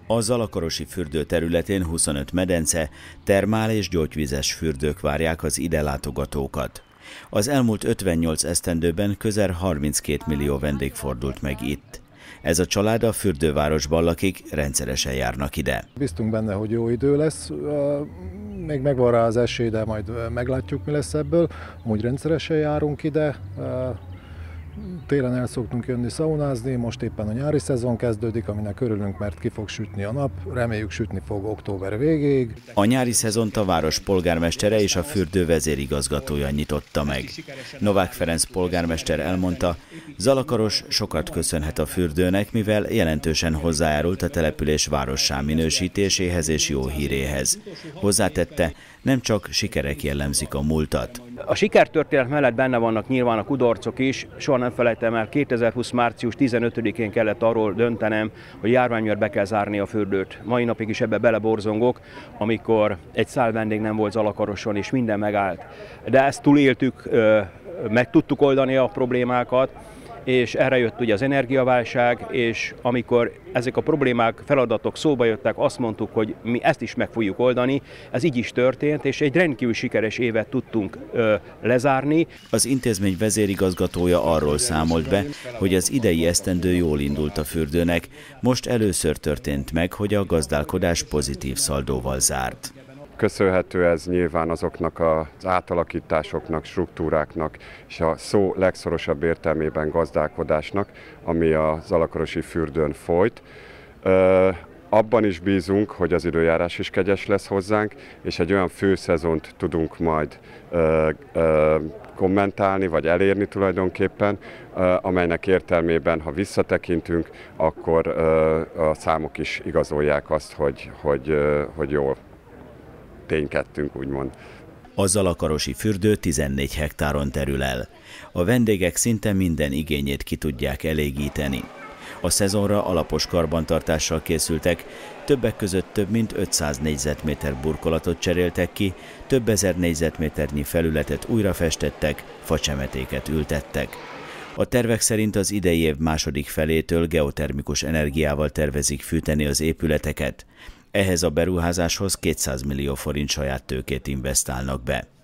A Zalakarosi fürdő területén 25 medence, termál és gyógyvizes fürdők várják az ide látogatókat. Az elmúlt 58 esztendőben közel 32 millió vendég fordult meg itt. Ez a család a fürdővárosban lakik, rendszeresen járnak ide. Biztunk benne, hogy jó idő lesz, még megvan rá az esély, de majd meglátjuk, mi lesz ebből. Amúgy rendszeresen járunk ide, télen el szoktunk jönni szaunázni, most éppen a nyári szezon kezdődik, aminek örülünk, mert ki fog sütni a nap, reméljük sütni fog október végéig. A nyári szezont a város polgármestere és a fürdő vezérigazgatója nyitotta meg. Novák Ferenc polgármester elmondta, Zalakaros sokat köszönhet a fürdőnek, mivel jelentősen hozzájárult a település várossá minősítéséhez és jó híréhez. Hozzátette, nem csak sikerek jellemzik a múltat. A sikertörténet mellett benne vannak nyilván a kudarcok is. Soha nem felejtem el, 2020. március 15-én kellett arról döntenem, hogy járvány miatt be kell zárni a fürdőt. Mai napig is ebbe beleborzongok, amikor egy szál vendég nem volt Zalakaroson, és minden megállt. De ezt túléltük, meg tudtuk oldani a problémákat, és erre jött ugye az energiaválság, és amikor ezek a problémák, feladatok szóba jöttek, azt mondtuk, hogy mi ezt is meg fogjuk oldani, ez így is történt, és egy rendkívül sikeres évet tudtunk lezárni. Az intézmény vezérigazgatója arról számolt be, hogy az idei esztendő jól indult a fürdőnek, most először történt meg, hogy a gazdálkodás pozitív szaldóval zárt. Köszönhető ez nyilván azoknak az átalakításoknak, struktúráknak és a szó legszorosabb értelmében gazdálkodásnak, ami a Zalakarosi fürdőn folyt. Abban is bízunk, hogy az időjárás is kegyes lesz hozzánk, és egy olyan főszezont tudunk majd kommentálni, vagy elérni tulajdonképpen, amelynek értelmében, ha visszatekintünk, akkor a számok is igazolják azt, hogy jól ténykedtünk, úgymond. A Zalakarosi fürdő 14 hektáron terül el. A vendégek szinte minden igényét ki tudják elégíteni. A szezonra alapos karbantartással készültek, többek között több mint 500 négyzetméter burkolatot cseréltek ki, több ezer négyzetméternyi felületet újrafestettek, facsemetéket ültettek. A tervek szerint az idei év második felétől geotermikus energiával tervezik fűteni az épületeket. Ehhez a beruházáshoz 200 millió forint saját tőkét investálnak be.